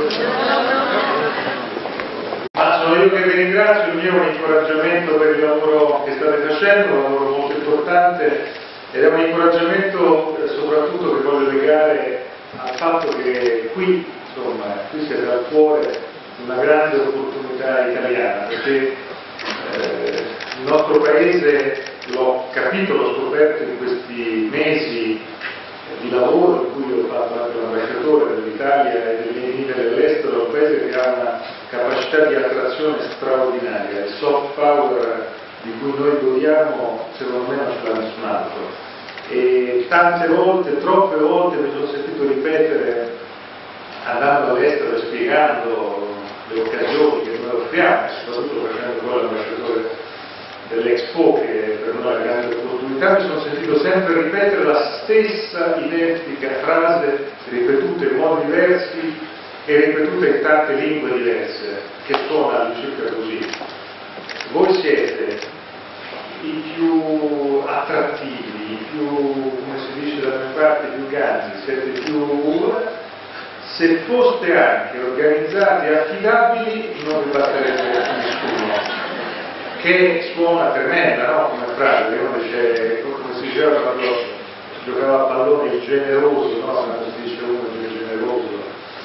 Ma sono io che vi ringrazio, il mio è un incoraggiamento per il lavoro che state facendo, un lavoro molto importante, ed è un incoraggiamento soprattutto che voglio legare al fatto che qui, insomma, qui siete al cuore di una grande opportunità italiana, perché il nostro paese, l'ho capito, l'ho scoperto in questi mesi di lavoro in cui ho fatto anche l'ambasciatore dell'Italia e delle mie vite dell'estero, è un paese che ha una capacità di attrazione straordinaria, il soft power di cui noi godiamo secondo me non ce l'ha nessun altro. E tante volte, troppe volte mi sono sentito ripetere, andando all'estero e spiegando le occasioni che noi offriamo, soprattutto facendo poi l'ambasciatore dell'Expo, che per noi è una grande opportunità, mi sono sentito sempre ripetere la stessa identica frase, ripetuta in modi diversi e ripetuta in tante lingue diverse, che suona all'incirca così: voi siete i più attrattivi, i più, come si dice da mia parte, i più grandi, siete i più... se foste anche organizzati e affidabili non vi batterete nessuno. Che suona tremenda, no? Come frase, uno dice, come si diceva quando giocava a pallone, il generoso, no? Quando si dice uno che è generoso.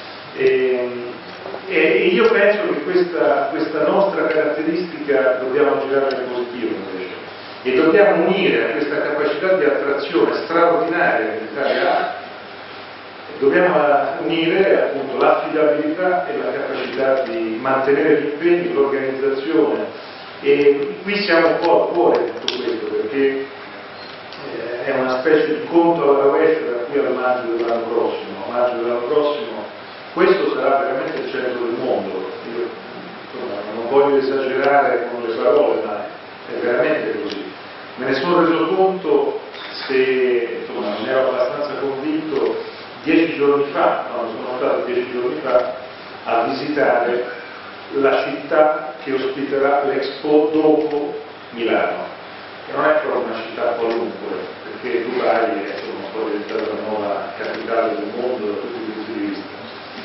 E io penso che questa nostra caratteristica dobbiamo girare in positivo invece, e dobbiamo unire a questa capacità di attrazione straordinaria che l'Italia ha, dobbiamo unire appunto l'affidabilità e la capacità di mantenere gli impegni, l'organizzazione. E qui siamo un po' al cuore di tutto questo, perché è una specie di conto alla rovescia da qui al maggio dell'anno prossimo. A maggio dell'anno prossimo questo sarà veramente il centro del mondo. Io insomma, non voglio esagerare con le parole, ma è veramente così. Me ne sono reso conto, se insomma, ne ero abbastanza convinto 10 giorni fa, no, sono stato 10 giorni fa a visitare la città che ospiterà l'Expo dopo Milano, che non è proprio una città qualunque, perché Dubai è insomma, poi diventata la nuova capitale del mondo da tutti i punti di vista.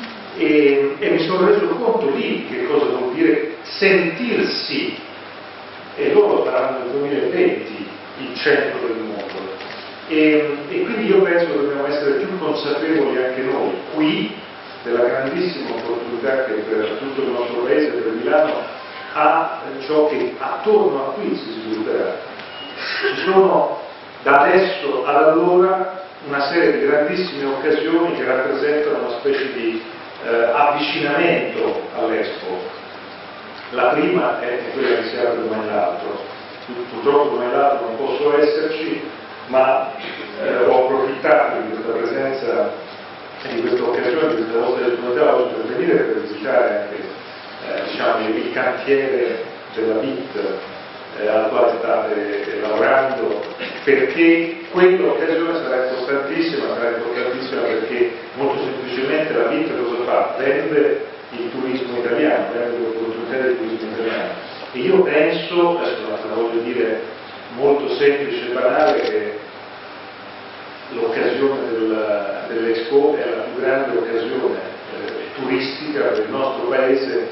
E mi sono reso conto lì che cosa vuol dire sentirsi, e loro saranno nel 2020 il centro del mondo. E quindi io penso che dobbiamo essere più consapevoli anche noi, qui, della grandissima opportunità che per tutto il nostro paese, per Milano, ha ciò che attorno a qui si svilupperà. Ci sono da adesso ad allora una serie di grandissime occasioni che rappresentano una specie di avvicinamento all'Expo. La prima è quella che si apre domani l'altro. Purtroppo domani l'altro non posso esserci, ma ho approfittato di questa presenza e di questa occasione, di questa vostra disponibilità oggi per venire per visitare anche diciamo, il cantiere della BIT al quale state lavorando, perché quell'occasione sarà importantissima perché molto semplicemente la BIT cosa fa? Vende il turismo italiano, vende le opportunità del turismo italiano. E io penso, adesso la voglio dire molto semplice e banale, che l'occasione dell'Expo è la più grande occasione turistica per il nostro paese,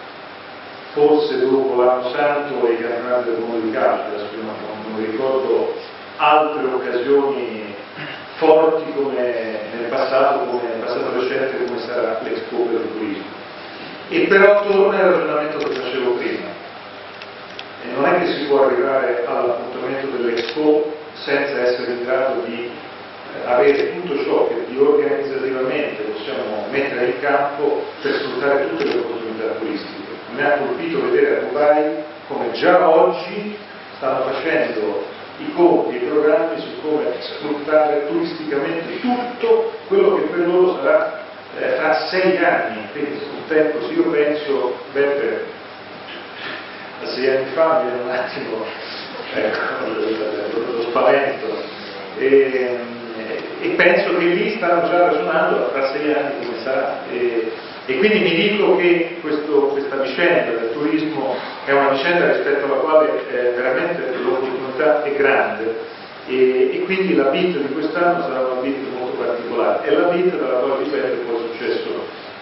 forse dopo l'anno santo e i campionati del mondo di calcio. Adesso non ricordo altre occasioni forti come nel passato recente, come sarà l'Expo per il turismo. E però torna al ragionamento che facevo prima, e non è che si può arrivare all'appuntamento dell'Expo senza essere in grado di avere tutto ciò che di organizzativamente possiamo mettere in campo per sfruttare tutte le opportunità turistiche. Mi ha colpito vedere a Dubai come già oggi stanno facendo i conti e i programmi su come sfruttare turisticamente tutto quello che per loro sarà tra 6 anni, quindi un tempo. Se io penso, Beppe, a 6 anni fa mi viene un attimo lo spavento, e penso che lì stanno già ragionando tra 6 anni come sarà, e quindi mi dico che questa vicenda del turismo è una vicenda rispetto alla quale veramente l'opportunità è grande, e quindi la BIT di quest'anno sarà una BIT molto particolare, è la BIT dalla quale dipende poi il successo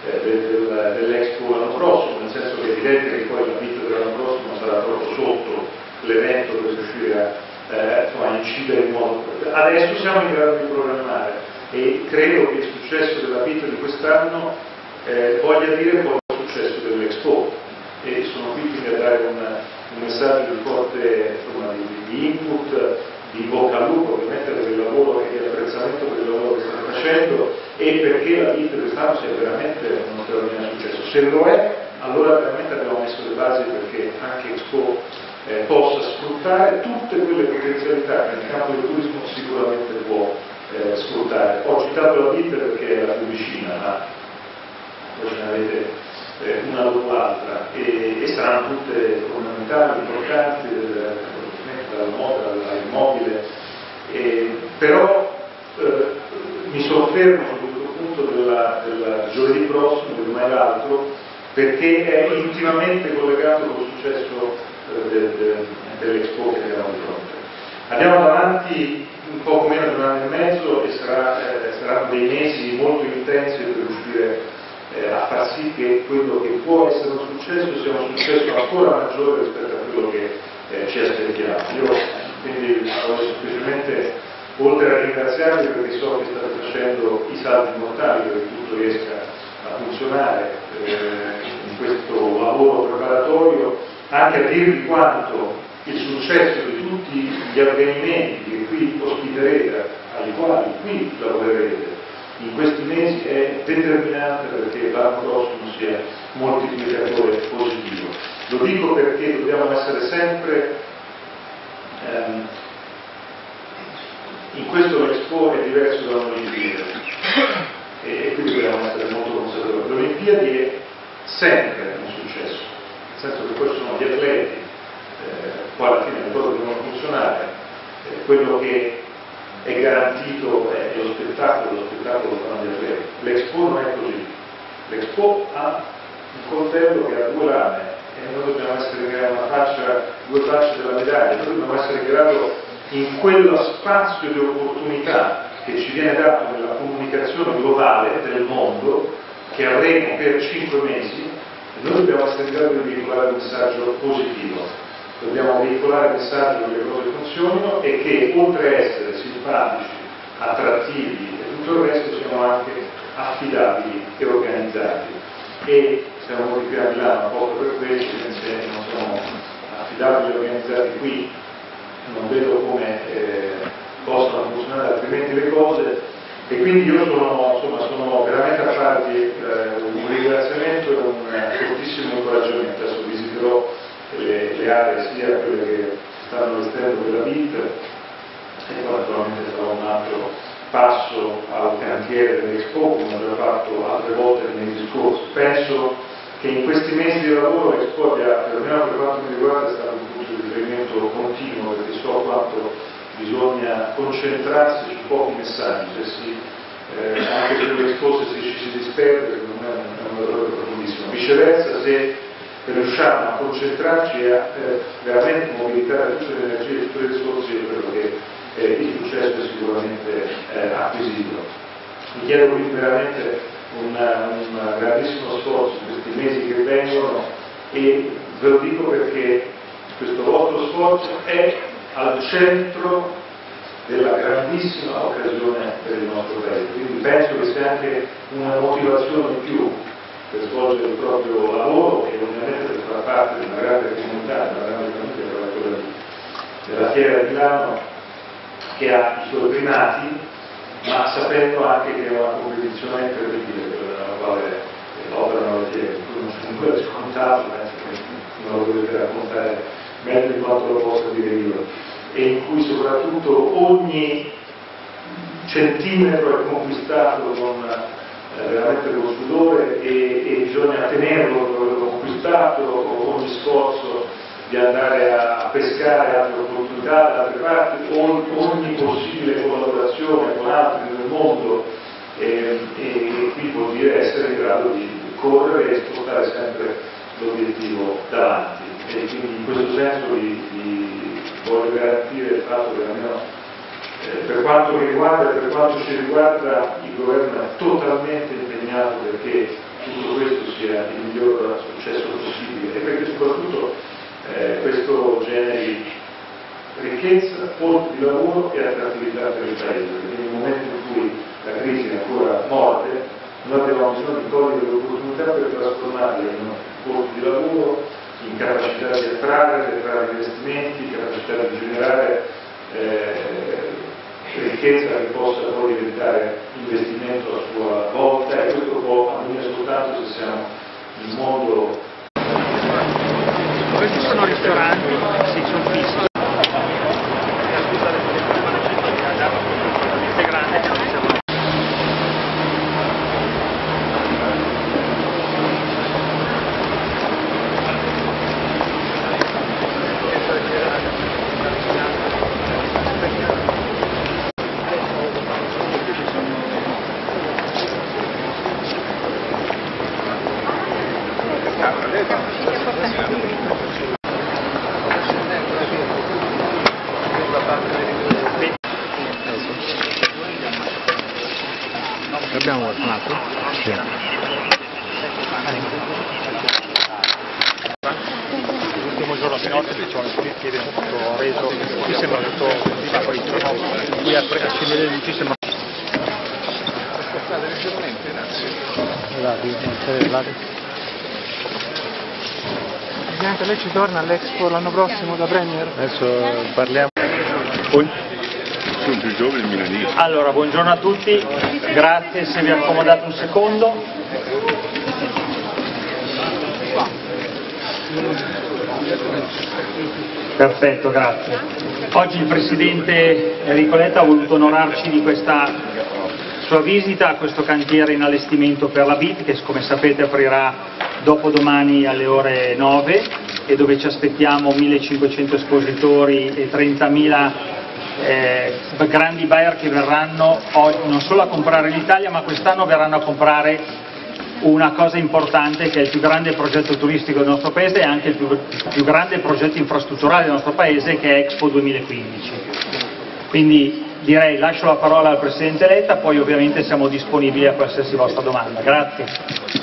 dell'Expo l'anno prossimo, nel senso che è evidente che poi la bit dell'anno prossimo sarà troppo sotto l'evento per riuscire a incidere in modo. Adesso siamo in grado di programmare e credo che il successo della bit di quest'anno voglia dire poi il successo dell'Expo, e sono qui quindi a dare un messaggio di forte di input, di bocca al lupo ovviamente per il lavoro e di apprezzamento per il lavoro che state facendo, e perché la bit quest'anno sia veramente uno straordinario successo. Se lo è, allora veramente abbiamo messo le basi perché anche Expo possa sfruttare tutte quelle potenzialità che nel campo del turismo sicuramente può sfruttare. Ho citato la bit perché è la più vicina, ma poi ce ne avete una dopo l'altra, e saranno tutte fondamentali, importanti, dalla moda all'immobile, però mi soffermo su questo punto del giovedì prossimo, del mai l'altro, perché è intimamente collegato col successo dell'Expo che abbiamo di fronte. Andiamo davanti un poco meno di un anno e mezzo e saranno dei mesi molto intensi per riuscire a far sì che quello che può essere un successo sia un successo ancora maggiore rispetto a quello che ci aspettiamo. Io quindi voglio semplicemente, oltre a ringraziarvi perché so che state facendo i salti mortali perché tutto riesca a funzionare in questo lavoro preparatorio, anche a dirvi quanto il successo di tutti gli avvenimenti che qui ospiterete, ai quali qui lavorerete in questi mesi, è determinante perché l'anno prossimo sia moltiplicatore positivo. Lo dico perché dobbiamo essere sempre in questo l'Expo è diverso da un'Olimpiade e quindi dobbiamo essere molto conservatori. L'Olimpiadi è sempre un successo, nel senso che poi ci sono gli atleti, poi alla fine le cose devono funzionare, quello che è garantito è lo spettacolo lo fanno gli atleti. L'Expo non è così, l'Expo ha un coltello che ha due lame e noi dobbiamo essere in grado, due facce della medaglia, noi dobbiamo essere in grado in quello spazio di opportunità che ci viene dato nella comunicazione globale del mondo che avremo per 5 mesi, noi dobbiamo essere in grado di veicolare un messaggio positivo, dobbiamo veicolare il messaggio che le cose funzionino e che oltre a essere simpatici, attrattivi e tutto il resto siano anche affidabili e organizzati. E siamo molti qui a Milano proprio per questo, se non siamo affidabili e organizzati qui non vedo come possano funzionare altrimenti le cose, e quindi io sono veramente a farvi un ringraziamento e un fortissimo incoraggiamento. Adesso visiterò le aree, sia quelle che stanno all'esterno della bit e poi naturalmente sarà un altro passo al cantiere dell'Expo, come ho già fatto altre volte nei mesi scorsi. Penso che in questi mesi di lavoro l'Expo abbia, almeno per quanto mi riguarda, è stato un punto di riferimento continuo, perché so quanto bisogna concentrarsi su pochi messaggi, anche se l'Expo se ci si disperde, secondo me è un errore profondissimo. Viceversa, se riusciamo a concentrarci e a veramente mobilitare tutte le energie e tutte le risorse, io credo che il successo è sicuramente acquisito. Mi chiedo quindi veramente un grandissimo sforzo in questi mesi che vengono, e ve lo dico perché questo vostro sforzo è al centro della grandissima occasione per il nostro paese, quindi penso che sia anche una motivazione in più per svolgere il proprio lavoro e ovviamente per far parte di una grande comunità, di una grande famiglia come quella della Fiera di Milano, che ha i suoi primati, ma sapendo anche che è una competizione incredibile quella nella quale operano le fiere, non quello è scontato, penso che non lo dovete raccontare meglio di quanto lo possa dire io, e in cui soprattutto ogni centimetro è conquistato veramente con sudore e bisogna tenerlo quello conquistato, ogni sforzo di andare a pescare altre opportunità da altre parti, ogni possibile collaborazione con altri nel mondo, e qui vuol dire essere in grado di correre e spostare sempre l'obiettivo davanti, e quindi in questo senso vi voglio garantire il fatto che almeno Per quanto mi riguarda e per quanto ci riguarda, il governo è totalmente impegnato perché tutto questo sia il miglior successo possibile e perché soprattutto questo generi ricchezza, posti di lavoro e attrattività per il Paese. Quindi nel momento in cui la crisi è ancora morde, noi abbiamo bisogno di cogliere le opportunità per trasformarle in posti di lavoro, in capacità di attrarre investimenti, capacità di generare ricchezza che possa poi diventare investimento a sua volta, e questo può avvenire soltanto se siamo in modo. Questi sono ristoranti, sì, sono fissi. Abbiamo un altro? Sì. L'ultimo giorno di notte c'è un piede tutto reso, qui sembra tutto qui a accendere le luci sembra. Presidente, lei ci torna all'Expo l'anno prossimo da Premier? Adesso parliamo. Sono più giovani milanisti. Allora, buongiorno a tutti, grazie se vi accomodate un secondo. Perfetto, grazie. Oggi il Presidente Enrico Letta ha voluto onorarci di questa sua visita a questo cantiere in allestimento per la BIT, che come sapete aprirà dopodomani alle ore 9 e dove ci aspettiamo 1500 espositori e 30.000 grandi buyer che verranno non solo a comprare l'Italia, ma quest'anno verranno a comprare una cosa importante, che è il più grande progetto turistico del nostro paese e anche il più grande progetto infrastrutturale del nostro paese, che è Expo 2015. Quindi direi lascio la parola al Presidente Letta, poi ovviamente siamo disponibili a qualsiasi vostra domanda. Grazie.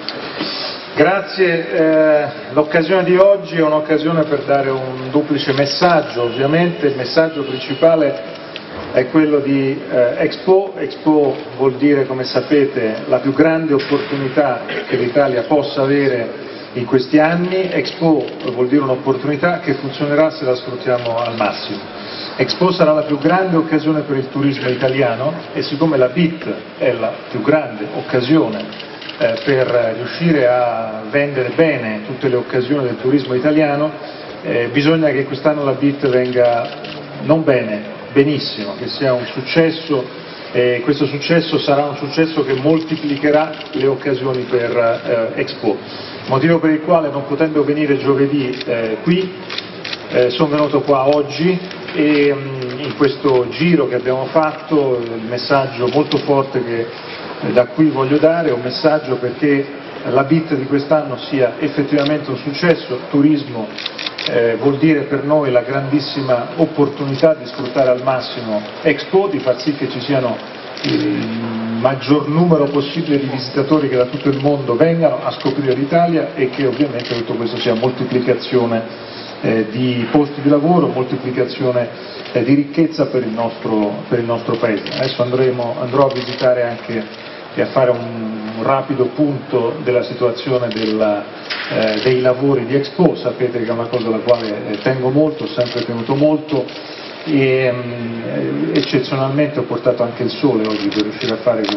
Grazie, l'occasione di oggi è un'occasione per dare un duplice messaggio. Ovviamente il messaggio principale è quello di Expo. Expo vuol dire, come sapete, la più grande opportunità che l'Italia possa avere in questi anni. Expo vuol dire un'opportunità che funzionerà se la sfruttiamo al massimo. Expo sarà la più grande occasione per il turismo italiano e siccome la BIT è la più grande occasione per riuscire a vendere bene tutte le occasioni del turismo italiano, bisogna che quest'anno la BIT venga non bene, benissimo, che sia un successo, e questo successo sarà un successo che moltiplicherà le occasioni per Expo, motivo per il quale, non potendo venire giovedì qui, sono venuto qua oggi e in questo giro che abbiamo fatto il messaggio molto forte che da qui voglio dare è un messaggio perché la BIT di quest'anno sia effettivamente un successo. Turismo vuol dire per noi la grandissima opportunità di sfruttare al massimo Expo, di far sì che ci siano il maggior numero possibile di visitatori che da tutto il mondo vengano a scoprire l'Italia e che ovviamente tutto questo sia moltiplicazione di posti di lavoro, moltiplicazione di ricchezza per il nostro Paese. Adesso andrò a visitare anche e a fare un rapido punto della situazione dei lavori di Expo. Sapete che è una cosa alla quale tengo molto, ho sempre tenuto molto e eccezionalmente ho portato anche il sole oggi per riuscire a fare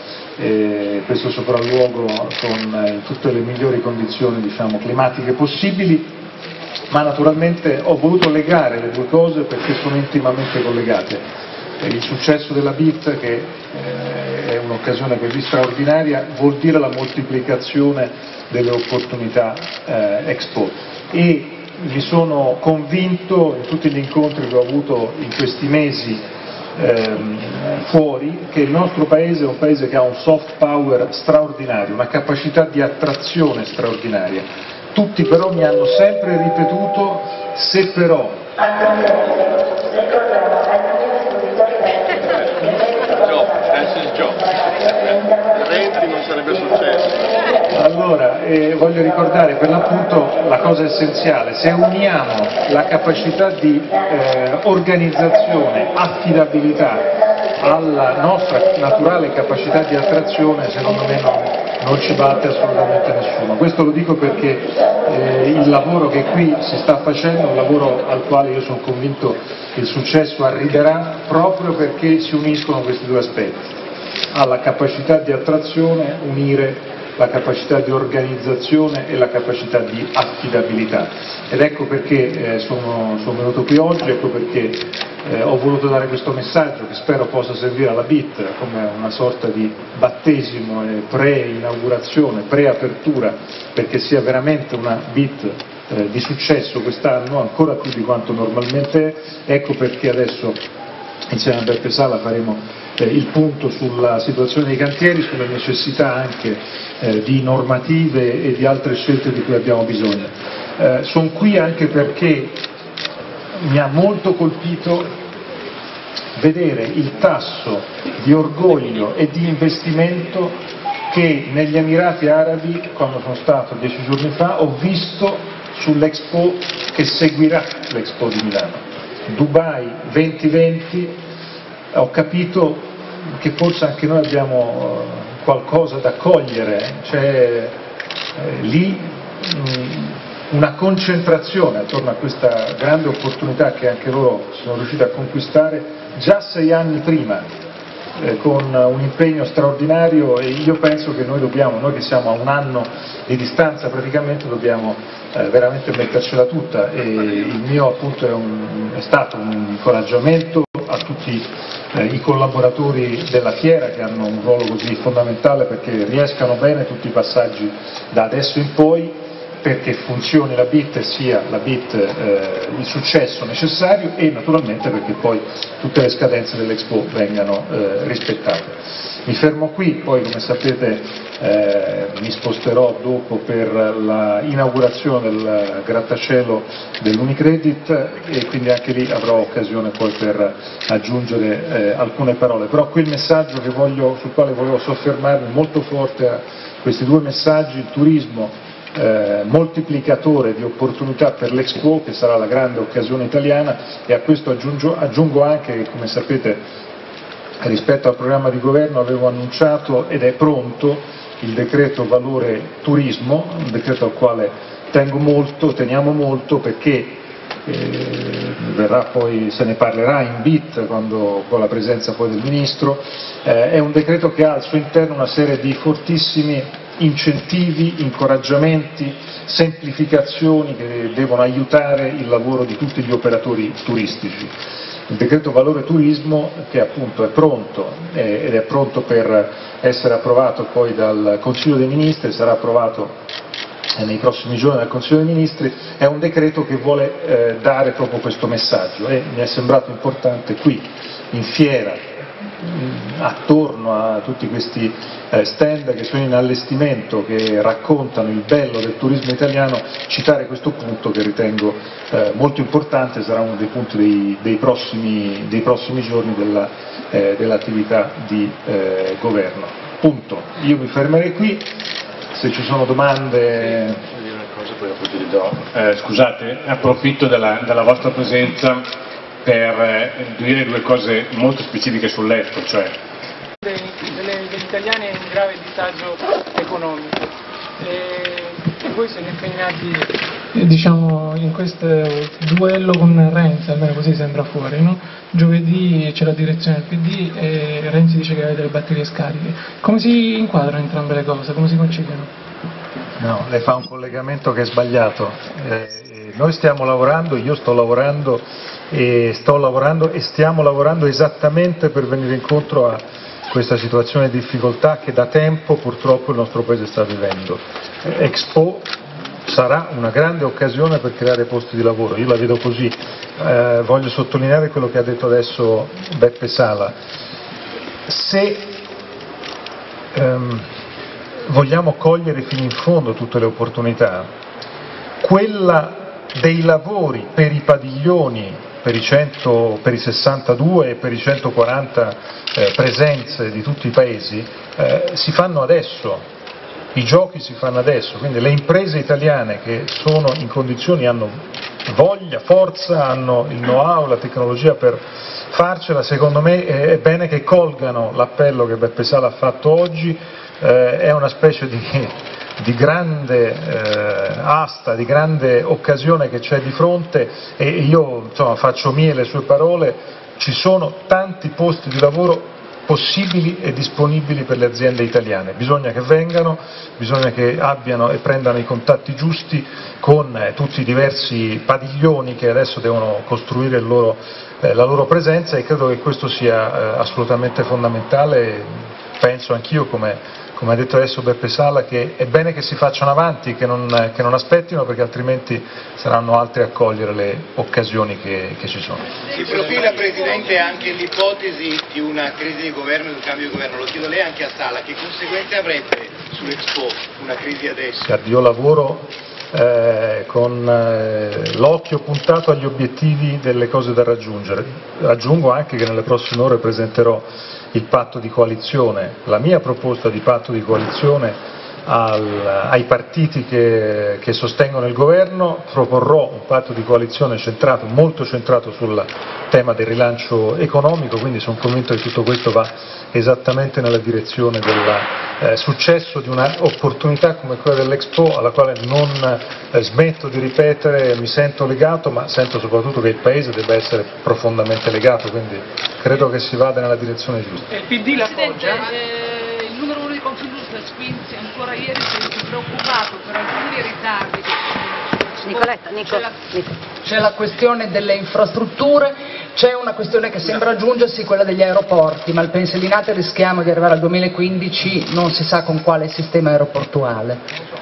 questo sopralluogo in tutte le migliori condizioni, diciamo, climatiche possibili. Ma naturalmente ho voluto legare le due cose perché sono intimamente collegate. Il successo della BIT, che è un'occasione per me straordinaria, vuol dire la moltiplicazione delle opportunità Expo e mi sono convinto in tutti gli incontri che ho avuto in questi mesi fuori che il nostro Paese è un Paese che ha un soft power straordinario, una capacità di attrazione straordinaria. Tutti però mi hanno sempre ripetuto, se però Renzi non sarebbe successo. Allora, voglio ricordare per l'appunto la cosa essenziale: se uniamo la capacità di organizzazione, affidabilità alla nostra naturale capacità di attrazione, secondo me non ci batte assolutamente nessuno. Questo lo dico perché il lavoro che qui si sta facendo è un lavoro al quale io sono convinto che il successo arriverà proprio perché si uniscono questi due aspetti: alla capacità di attrazione unire la capacità di organizzazione e la capacità di affidabilità. Ed ecco perché sono venuto qui oggi, ecco perché ho voluto dare questo messaggio che spero possa servire alla BIT come una sorta di battesimo e pre-inaugurazione, pre-apertura, perché sia veramente una BIT di successo quest'anno, ancora più di quanto normalmente è. Ecco perché adesso insieme a Beppe Sala faremo il punto sulla situazione dei cantieri, sulle necessità anche di normative e di altre scelte di cui abbiamo bisogno. Sono qui anche perché mi ha molto colpito vedere il tasso di orgoglio e di investimento che negli Emirati Arabi, quando sono stato 10 giorni fa, ho visto sull'Expo che seguirà l'Expo di Milano. Dubai 2020, ho capito che forse anche noi abbiamo qualcosa da cogliere, c'è lì una concentrazione attorno a questa grande opportunità che anche loro sono riusciti a conquistare già 6 anni prima, con un impegno straordinario, e io penso che noi che siamo a un anno di distanza praticamente, dobbiamo veramente mettercela tutta, e il mio appunto è stato un incoraggiamento a tutti i collaboratori della fiera, che hanno un ruolo così fondamentale perché riescano bene tutti i passaggi da adesso in poi, perché funzioni la BIT e sia la BIT il successo necessario, e naturalmente perché poi tutte le scadenze dell'Expo vengano rispettate. Mi fermo qui, poi come sapete mi sposterò dopo per l'inaugurazione del grattacielo dell'Unicredit, e quindi anche lì avrò occasione poi per aggiungere alcune parole. Però qui il messaggio sul quale volevo soffermarmi molto forte a questi due messaggi: il turismo moltiplicatore di opportunità per l'Expo, che sarà la grande occasione italiana, e a questo aggiungo anche che, come sapete, rispetto al programma di governo avevo annunciato ed è pronto il decreto valore turismo, un decreto al quale teniamo molto perché se ne parlerà in BIT con la presenza poi del Ministro. È un decreto che ha al suo interno una serie di fortissimi incentivi, incoraggiamenti, semplificazioni che devono aiutare il lavoro di tutti gli operatori turistici. Il decreto valore turismo, che appunto è pronto ed è pronto per essere approvato poi dal Consiglio dei Ministri, sarà approvato nei prossimi giorni dal Consiglio dei Ministri, è un decreto che vuole dare proprio questo messaggio, e mi è sembrato importante qui in fiera, attorno a tutti questi stand che sono in allestimento, che raccontano il bello del turismo italiano, citare questo punto che ritengo molto importante, sarà uno dei punti dei prossimi giorni dell'attività di governo. Punto. Io mi fermerei qui, se ci sono domande. Scusate, approfitto della vostra presenza per dire due cose molto specifiche sull'Expo, cioè degli italiani è in grave disagio economico, e voi siete impegnati in questo duello con Renzi, almeno così sembra fuori, no? Giovedì c'è la direzione del PD e Renzi dice che avete le batterie scariche. Come si inquadrano entrambe le cose? Come si conciliano? No, lei fa un collegamento che è sbagliato. Noi stiamo lavorando, io sto lavorando e stiamo lavorando esattamente per venire incontro a questa situazione di difficoltà che da tempo purtroppo il nostro Paese sta vivendo. Expo sarà una grande occasione per creare posti di lavoro, io la vedo così. Voglio sottolineare quello che ha detto adesso Beppe Sala. Se vogliamo cogliere fino in fondo tutte le opportunità, quella dei lavori per i padiglioni per i 62 e per i 140 presenze di tutti i paesi, si fanno adesso. I giochi si fanno adesso, quindi le imprese italiane che sono in condizioni, hanno voglia, forza, hanno il know-how, la tecnologia per farcela. Secondo me è bene che colgano l'appello che Beppe Sala ha fatto oggi, è una specie di grande asta, di grande occasione che c'è di fronte, e io faccio mie le sue parole: ci sono tanti posti di lavoro possibili e disponibili per le aziende italiane, bisogna che vengano, bisogna che abbiano e prendano i contatti giusti con tutti i diversi padiglioni che adesso devono costruire la loro presenza, e credo che questo sia assolutamente fondamentale. Penso anch'io, come ha detto adesso Beppe Sala, che è bene che si facciano avanti, che non aspettino, perché altrimenti saranno altri a cogliere le occasioni che ci sono. Si profila, Presidente, anche l'ipotesi di una crisi di governo, di un cambio di governo. Lo chiedo lei anche a Sala: che conseguenze avrebbe sull'Expo una crisi adesso? Io lavoro con l'occhio puntato agli obiettivi delle cose da raggiungere. Aggiungo anche che nelle prossime ore presenterò il patto di coalizione, la mia proposta di patto di coalizione ai partiti che sostengono il governo. Proporrò un patto di coalizione molto centrato sul tema del rilancio economico, quindi sono convinto che tutto questo va esattamente nella direzione del successo di un'opportunità come quella dell'Expo, alla quale non smetto di ripetere: mi sento legato, ma sento soprattutto che il Paese debba essere profondamente legato, quindi credo che si vada nella direzione giusta. Il PD l'appoggia? Il numero 1 di Confindustria Spinzi ancora ieri si è preoccupato per alcuni ritardi. C'è la questione delle infrastrutture, c'è una questione che sembra aggiungersi, quella degli aeroporti. Malpensa e Linate rischiamo di arrivare al 2015 non si sa con quale sistema aeroportuale.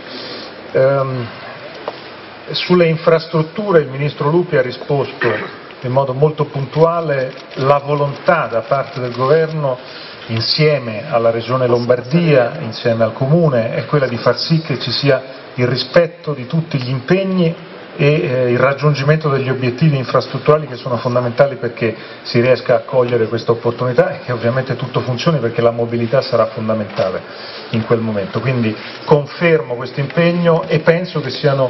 Sulle infrastrutture il Ministro Lupi ha risposto in modo molto puntuale: la volontà da parte del Governo, insieme alla Regione Lombardia, insieme al Comune, è quella di far sì che ci sia il rispetto di tutti gli impegni e il raggiungimento degli obiettivi infrastrutturali, che sono fondamentali perché si riesca a cogliere questa opportunità e che ovviamente tutto funzioni, perché la mobilità sarà fondamentale in quel momento. Quindi confermo questo impegno e penso che siano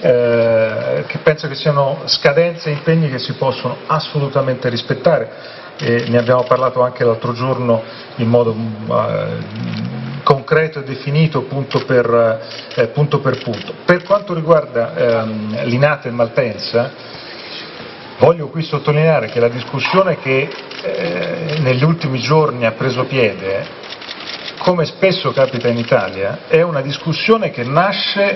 scadenze e impegni che si possono assolutamente rispettare. Ne abbiamo parlato anche l'altro giorno in modo concreto e definito, punto per punto. Per quanto riguarda Linate e Malpensa, voglio qui sottolineare che la discussione che negli ultimi giorni ha preso piede, come spesso capita in Italia, è una discussione che nasce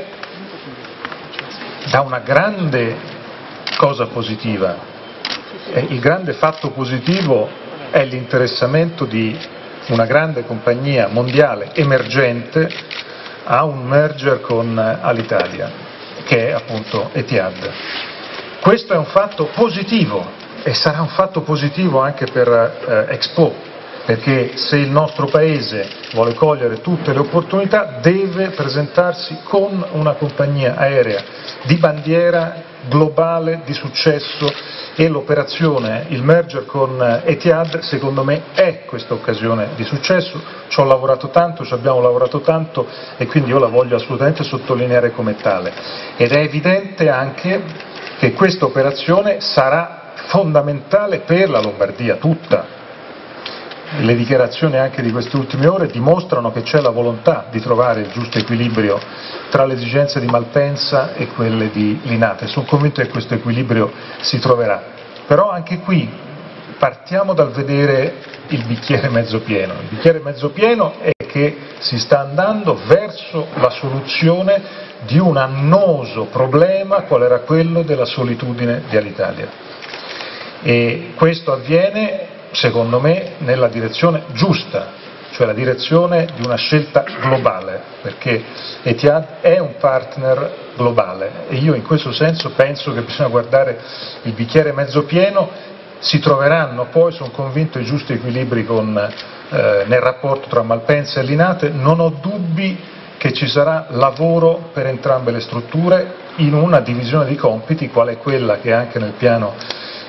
da una grande cosa positiva. Il grande fatto positivo è l'interessamento di una grande compagnia mondiale emergente a un merger con Alitalia, che è appunto Etihad. Questo è un fatto positivo e sarà un fatto positivo anche per Expo, perché se il nostro Paese vuole cogliere tutte le opportunità deve presentarsi con una compagnia aerea di bandiera globale, di successo, e l'operazione, il merger con Etihad, secondo me è questa occasione di successo. Ci ho lavorato tanto, ci abbiamo lavorato tanto, e quindi io la voglio assolutamente sottolineare come tale. Ed è evidente anche che questa operazione sarà fondamentale per la Lombardia tutta. Le dichiarazioni anche di queste ultime ore dimostrano che c'è la volontà di trovare il giusto equilibrio tra le esigenze di Malpensa e quelle di Linate. Sono convinto che questo equilibrio si troverà. Però anche qui partiamo dal vedere il bicchiere mezzo pieno. Il bicchiere mezzo pieno è che si sta andando verso la soluzione di un annoso problema qual era quello della solitudine di Alitalia. E questo avviene, secondo me, nella direzione giusta, cioè la direzione di una scelta globale, perché Etihad è un partner globale e io in questo senso penso che bisogna guardare il bicchiere mezzo pieno. Si troveranno poi, sono convinto, i giusti equilibri nel rapporto tra Malpensa e Linate. Non ho dubbi che ci sarà lavoro per entrambe le strutture in una divisione di compiti, qual è quella che anche nel piano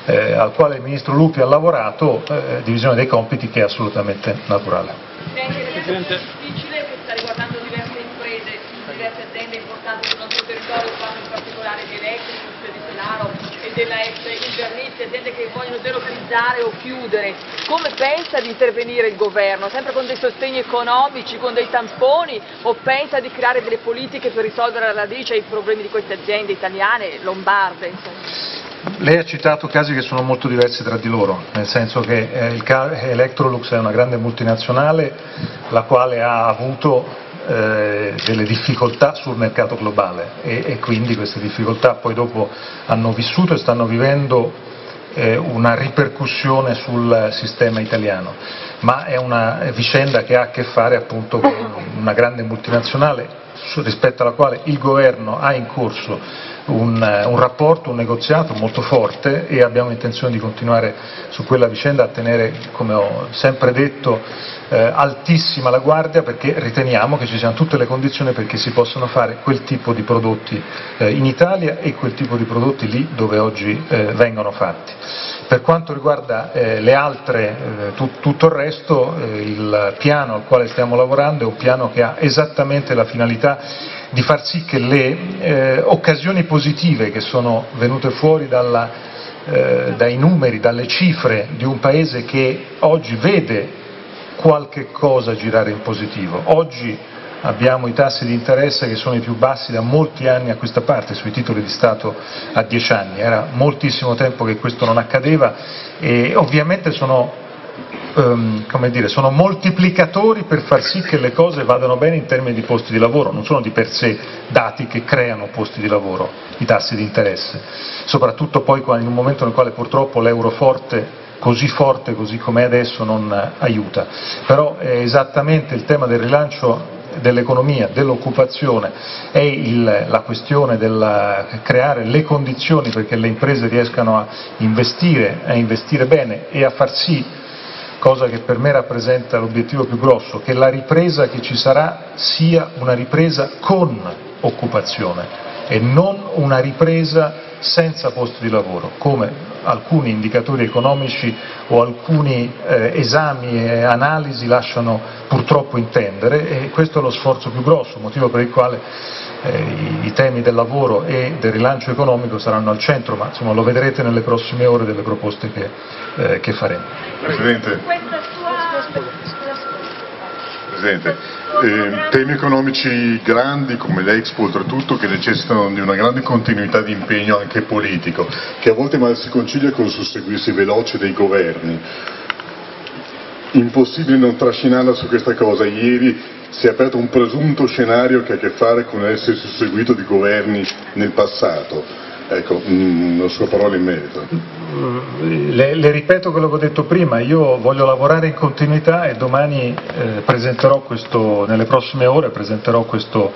al quale il Ministro Lupi ha lavorato, divisione dei compiti che è assolutamente naturale. Presidente, è difficile che sta riguardando diverse imprese, diverse aziende importanti del nostro territorio, parlo in particolare di Electrolux, di Tenaro e della ex Invernizzi, aziende che vogliono delocalizzare o chiudere. Come pensa di intervenire il governo? Sempre con dei sostegni economici, con dei tamponi, o pensa di creare delle politiche per risolvere alla radice i problemi di queste aziende italiane, lombarde, insomma? Lei ha citato casi che sono molto diversi tra di loro, nel senso che Electrolux è una grande multinazionale la quale ha avuto delle difficoltà sul mercato globale e quindi queste difficoltà poi dopo hanno vissuto e stanno vivendo una ripercussione sul sistema italiano, ma è una vicenda che ha a che fare appunto con una grande multinazionale rispetto alla quale il governo ha in corso un rapporto, un negoziato molto forte e abbiamo intenzione di continuare su quella vicenda a tenere, come ho sempre detto, altissima la guardia, perché riteniamo che ci siano tutte le condizioni perché si possano fare quel tipo di prodotti in Italia e quel tipo di prodotti lì dove oggi vengono fatti. Per quanto riguarda le altre, tutto il resto, il piano al quale stiamo lavorando è un piano che ha esattamente la finalità di far sì che le occasioni positive che sono venute fuori dai numeri, dalle cifre di un Paese che oggi vede qualche cosa girare in positivo. Oggi abbiamo i tassi di interesse che sono i più bassi da molti anni a questa parte sui titoli di Stato a 10 anni, era moltissimo tempo che questo non accadeva e ovviamente sono moltiplicatori per far sì che le cose vadano bene in termini di posti di lavoro, non sono di per sé dati che creano posti di lavoro, i tassi di interesse, soprattutto poi in un momento nel quale purtroppo l'euro forte così come è adesso non aiuta, però è esattamente il tema del rilancio dell'economia, dell'occupazione, è la questione del creare le condizioni perché le imprese riescano a investire bene e a far sì, cosa che per me rappresenta l'obiettivo più grosso, che la ripresa che ci sarà sia una ripresa con occupazione e non una ripresa senza posti di lavoro, come alcuni indicatori economici o alcuni esami e analisi lasciano purtroppo intendere, e questo è lo sforzo più grosso, motivo per il quale i temi del lavoro e del rilancio economico saranno al centro, ma insomma lo vedrete nelle prossime ore delle proposte che faremo. Presidente, temi economici grandi come l'Expo, oltretutto, che necessitano di una grande continuità di impegno anche politico, che a volte mal si concilia con il susseguirsi veloce dei governi. Impossibile non trascinarla su questa cosa. Ieri si è aperto un presunto scenario che ha a che fare con l'essere susseguito di governi nel passato. Ecco, la sua parola in merito. Le ripeto quello che ho detto prima, io voglio lavorare in continuità e domani nelle prossime ore presenterò questo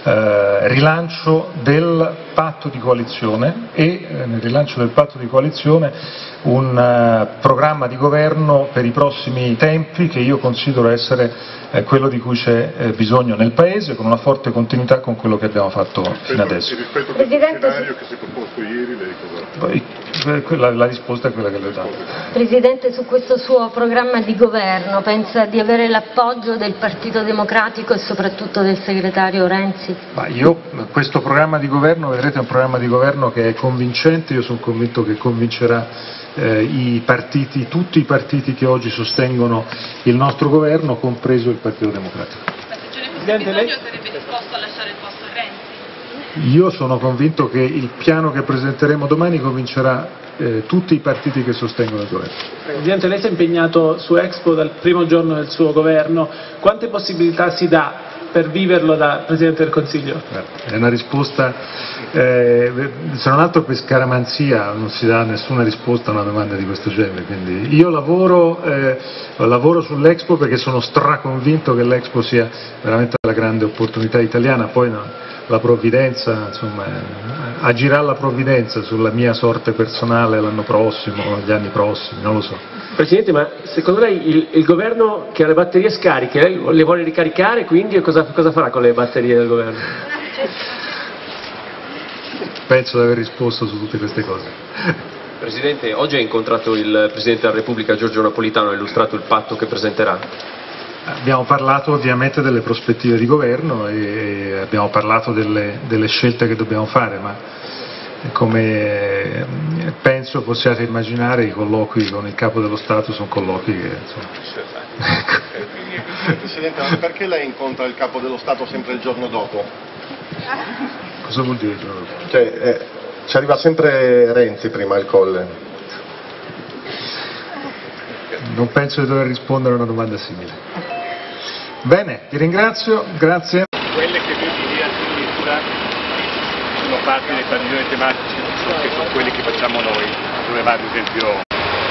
rilancio del patto di coalizione e nel rilancio del patto di coalizione un programma di governo per i prossimi tempi che io considero essere quello di cui c'è bisogno nel Paese, con una forte continuità con quello che abbiamo fatto fino adesso. Rispetto a questo scenario che si è proposto ieri, lei cosa? La risposta è quella che le ho dato. Presidente, su questo suo programma di governo pensa di avere l'appoggio del Partito Democratico e soprattutto del segretario Renzi? Questo programma di governo, vedrete, è un programma di governo che è convincente, io sono convinto che convincerà tutti i partiti che oggi sostengono il nostro governo, compreso il Partito Democratico. Ma se ce ne fosse bisogno sarebbe disposto a lasciare il posto a Renzi? Io sono convinto che il piano che presenteremo domani convincerà tutti i partiti che sostengono il governo. Presidente, lei si è impegnato su Expo dal primo giorno del suo governo, quante possibilità si dà per viverlo da Presidente del Consiglio? È una risposta, se non altro per scaramanzia non si dà nessuna risposta a una domanda di questo genere, quindi io lavoro sull'Expo perché sono straconvinto che l'Expo sia veramente la grande opportunità italiana, poi la provvidenza, insomma, agirà la provvidenza sulla mia sorte personale l'anno prossimo, gli anni prossimi, non lo so. Presidente, ma secondo lei il governo che ha le batterie scariche, lei le vuole ricaricare, quindi cosa farà con le batterie del governo? Penso di aver risposto su tutte queste cose. Presidente, oggi ha incontrato il Presidente della Repubblica Giorgio Napolitano, ha illustrato il patto che presenterà. Abbiamo parlato ovviamente delle prospettive di governo e abbiamo parlato delle scelte che dobbiamo fare, ma come penso possiate immaginare i colloqui con il Capo dello Stato sono colloqui che insomma... Presidente, ma perché lei incontra il Capo dello Stato sempre il giorno dopo? Cosa vuol dire il giorno dopo? Cioè, ci arriva sempre Renzi prima al Colle. Non penso di dover rispondere a una domanda simile. Bene, vi ringrazio, grazie. Quelle che più di addirittura sono parte dei padiglioni tematici, che sono quelli che facciamo noi, dove va ad esempio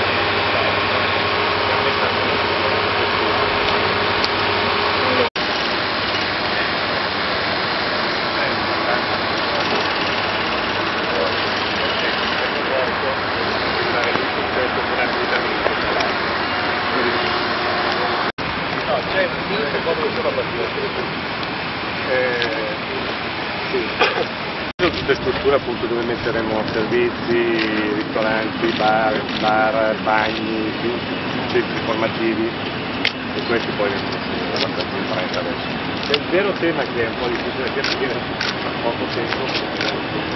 tutte strutture appunto dove metteremo servizi, ristoranti, bar, bagni, centri formativi e questi poi vengono abbastanza in fretta adesso. Il vero tema che è un po' difficile da capire a poco tempo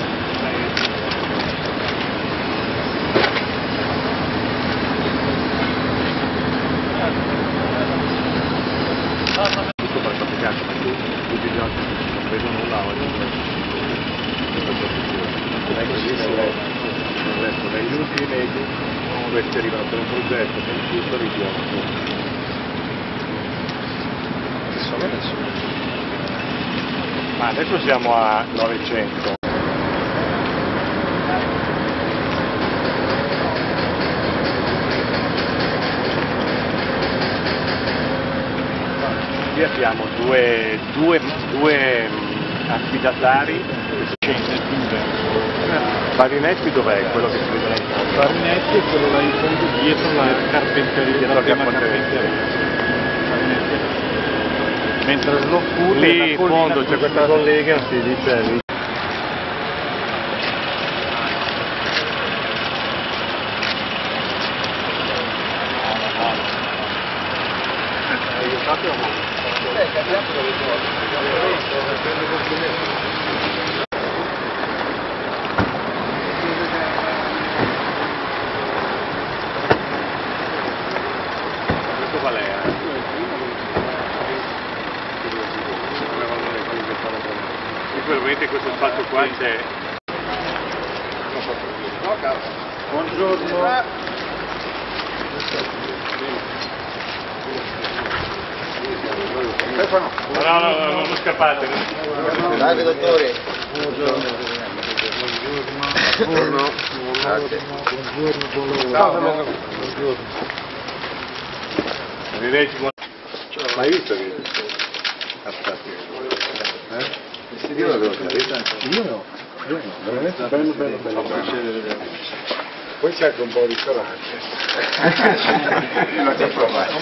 tutto per applicare tutti gli altri non vedo nulla oggi. Negli ultimi mesi questi arrivano per un progetto che in tutto richiamo ma adesso siamo a 900. Qui abbiamo due affidatari. Parinetti dov'è? Quello che si vede là in fondo? Parinetti è quello là in fondo dietro la carpenteria, la prima carpenteria. Mentre Slow lì in fondo c'è questa collega, si dice lì. Probabilmente questo spazio qua c'è. Buongiorno. Stefano. No, non scappate. Dai, dottore. Buongiorno. Buongiorno. Grazie. Buongiorno. Arrivederci. Mai visto che... Io l'avevo capito. Io no. Veramente bello. Poi c'è anche un po' di ristorante. Non ti provare.